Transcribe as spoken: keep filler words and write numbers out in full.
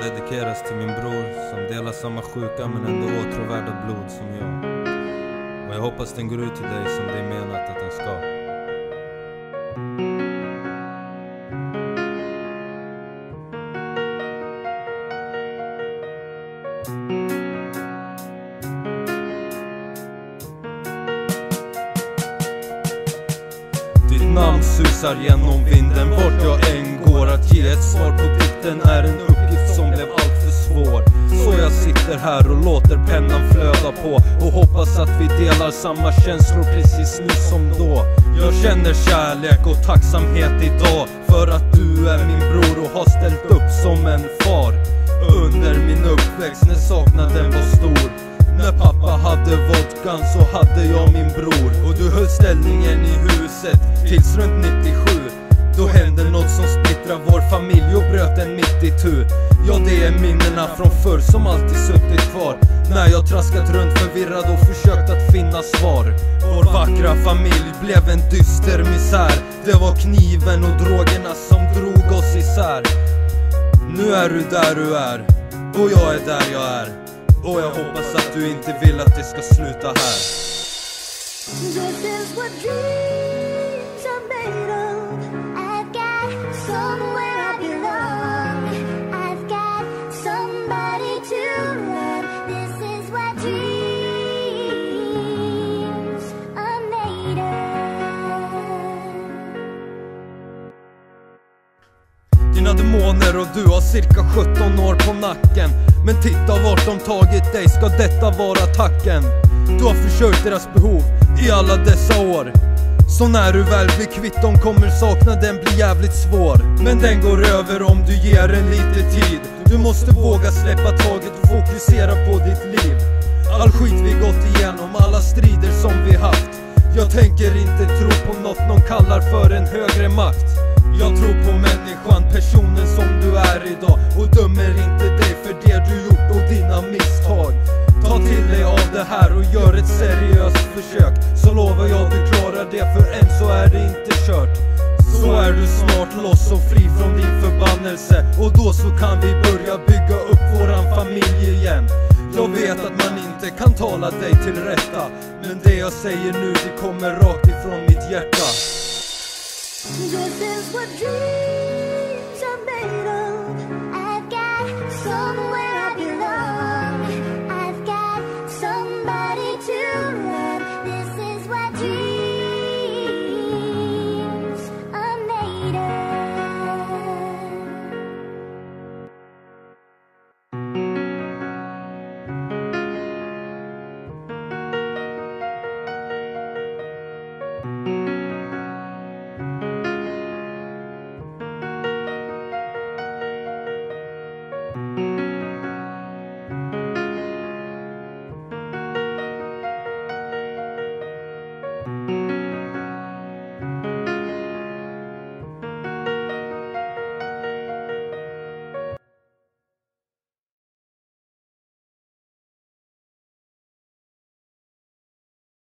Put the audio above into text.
dedikeras till min bror som delar samma sjuka men ändå åtråvärda blod som jag. Och jag hoppas den går ut till dig som det är menat att den ska. Ditt namn susar genom vinden vart jag än går. Att ge ett svar på dikten är en uppgift som blev allt för svår. Så jag sitter här och låter pennan flöda på och hoppas att vi delar samma känslor precis nu som då. Jag känner kärlek och tacksamhet idag för att du är min bror och har ställt upp som en far. Under min uppväxt när saknaden var stor, när pappa hade vodkan så hade jag min bror. Och du höll ställningen i huset tills runt nittiosju. Då hände något som splittrade vår familj och bröt den mitt i tu. Ja, det är minnena från förr som alltid suttit kvar. När jag traskat runt förvirrad och försökt att finna svar. Vår vackra familj blev en dyster misär. Det var kniven och drogerna som drog oss isär. Nu är du där du är och jag är där jag är. Och jag hoppas att du inte vill att det ska sluta här. This is what dreams are made of. I've got somewhere I belong. I've got somebody to love. This is what dreams are made of. Dina demoner och du har cirka sjutton år på nacken. Men titta vart de tagit dig, ska detta vara tacken? Du har försökt deras behov i alla dessa år. Så när du väl blir kvitt dem kommer saknaden bli jävligt svår. Men den går över om du ger den lite tid. Du måste våga släppa taget och fokusera på ditt liv. All skit vi gått igenom, alla strider som vi haft. Jag tänker inte tro på något någon kallar för en högre makt. Jag tror på människan, personen som du är idag. Och dömer inte dig för det du gjort och dina misstag. Ta till dig av det här och gör ett seriöst försök. Så lovar jag du klarar det, för än så är det inte kört. Så är du snart loss och fri från din förbannelse. Och då så kan vi börja bygga upp våran familj igen. Jag vet att man inte kan tala dig till rätta, men det jag säger nu det kommer rakt ifrån mitt hjärta. This is what dreams